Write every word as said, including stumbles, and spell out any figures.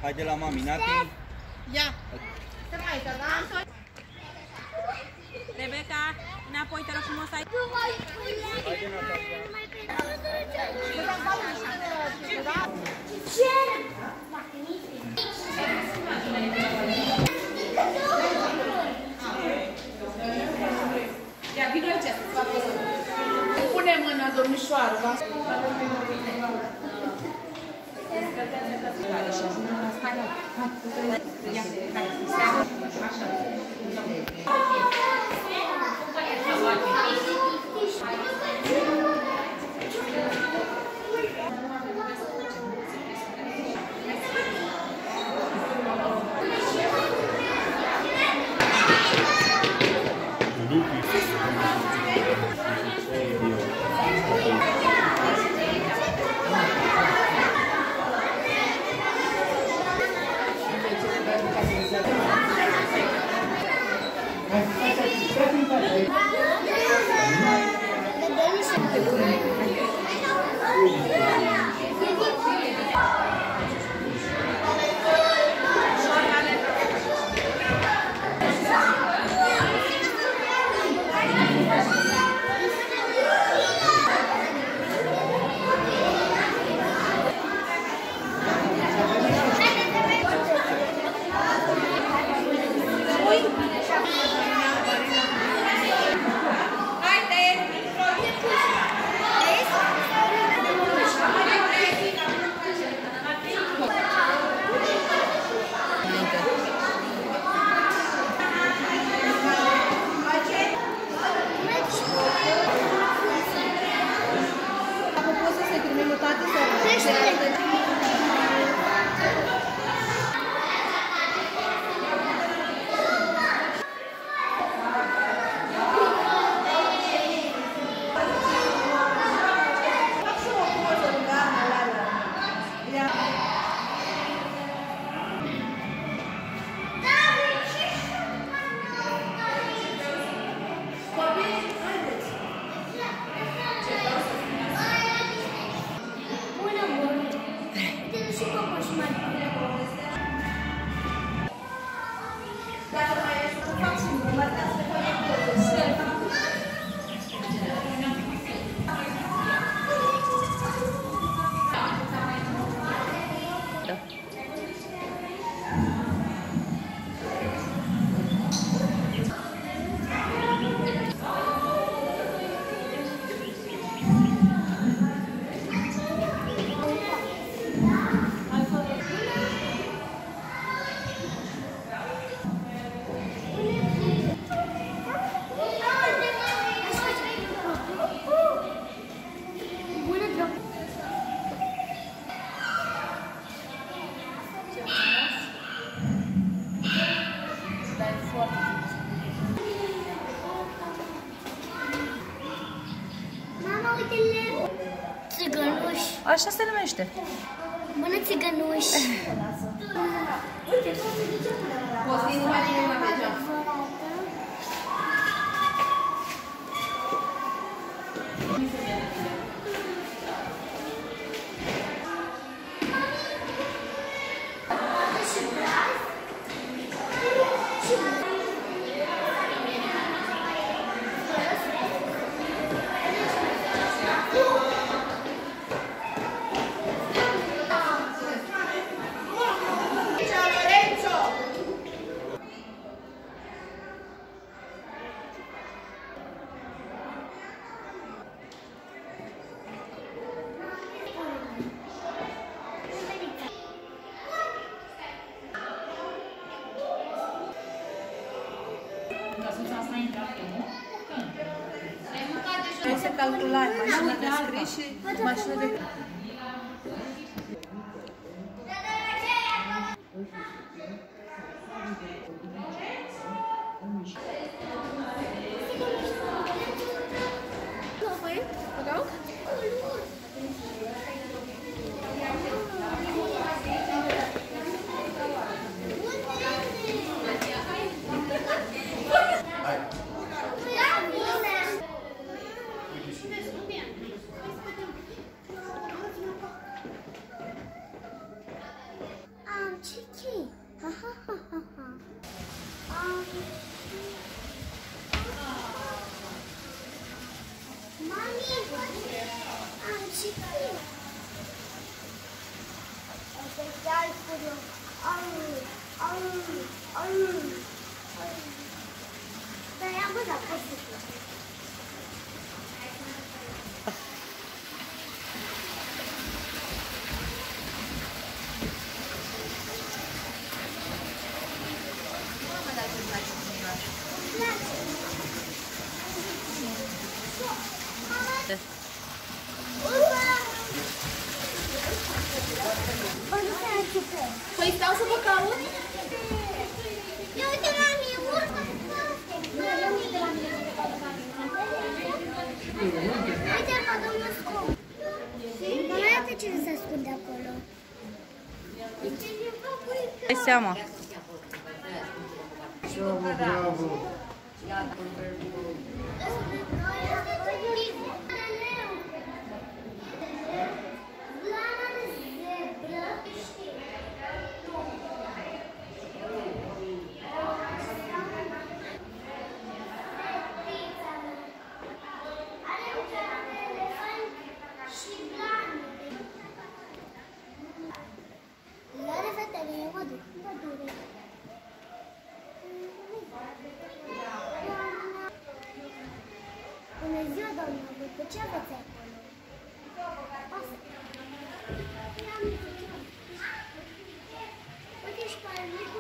Haide la mami, Nati. Ia. Să mai să da? Rebecca, înapoi te rog frumos ai. Haide, Natalia. Ia, vino aici să facă. Pune mâna, domnișoară. Țigănuș. Așa se numește. Bună, țigănuș. Hai să calculai mașină de scris și mașină de... și tine. Asta e chiar curios. Au, au, au, au. Dar i-am văzut pe suflet. Păi stau să vă caut? Eu uite la mine, urmă! Uite-l pe domnul Scop! Dar mai arată cine se ascunde acolo. Dai seama. Bravo! Are fetele, eu mă duc. Bună ziua, doamnă, după ce aveți acolo? Uite și pe al meu.